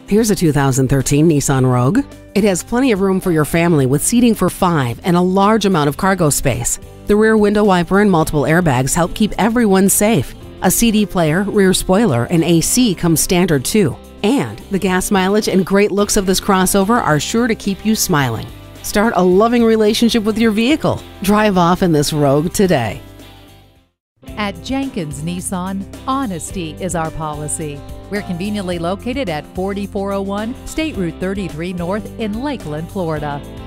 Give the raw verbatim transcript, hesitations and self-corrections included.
Here's a two thousand thirteen Nissan Rogue. It has plenty of room for your family with seating for five and a large amount of cargo space. The rear window wiper and multiple airbags help keep everyone safe. A C D player, rear spoiler, and A C come standard too. And the gas mileage and great looks of this crossover are sure to keep you smiling. Start a loving relationship with your vehicle. Drive off in this Rogue today. At Jenkins Nissan, honesty is our policy. We're conveniently located at forty-four oh one State Route thirty-three North in Lakeland, Florida.